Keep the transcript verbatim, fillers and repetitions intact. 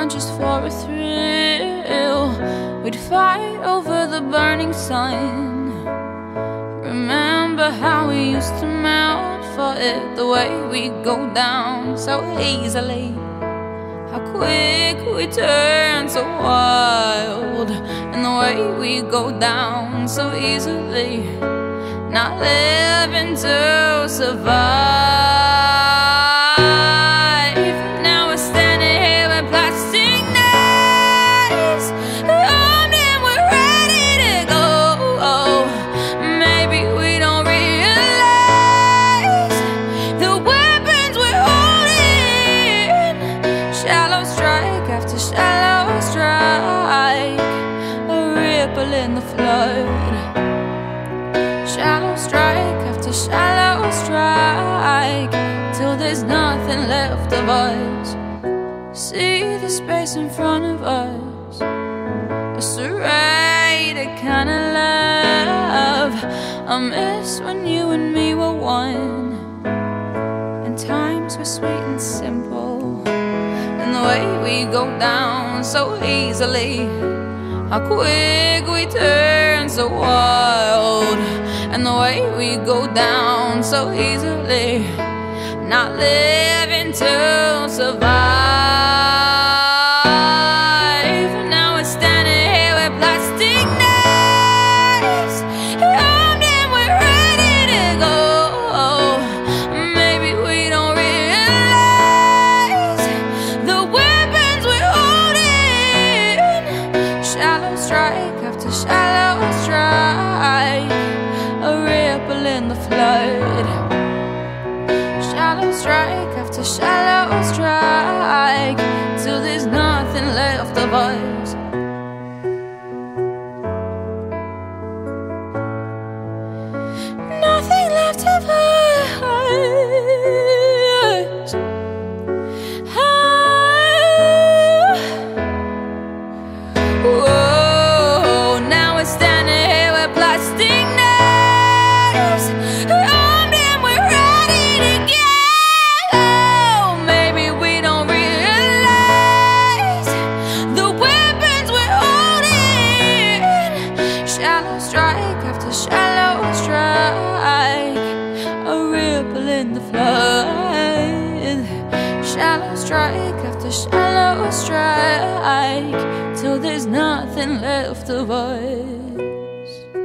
on just for a thrill. We'd fight over the burning sun. Remember how we used to melt for it, the way we go down so easily. How quick we turn so wild, and the way we go down so easily. Not living to survive. Now we're standing here with plastic knives, armed and we're ready to go. Maybe we don't realize the weapons we're holding. Shallow strike after shallow strike, a ripple in the flood. Shallow strike after shallow strike, till there's nothing left of us. See the space in front of us, a serrated kind of love. I miss when you and me were one, and times were sweet and simple, and the way we go down so easily. How quick we turn so wild, and the way we go down so easily. Not living to survive. Now we're standing here with plastic knives, armed and we're ready to go. Maybe we don't realize the weapons we're holding. Shallow strike after shallow strike, a ripple in the flood. Shallow strike after shallow strike, till there's nothing left of us. Nothing left of us. Whoa, now we're standing here with plastic knives, armed and we're ready to go. Maybe we don't realize the weapons we're holding. Shallow strike after shallow strike, a ripple in the flood. Shallow strike after shallow strike, till there's nothing left of us.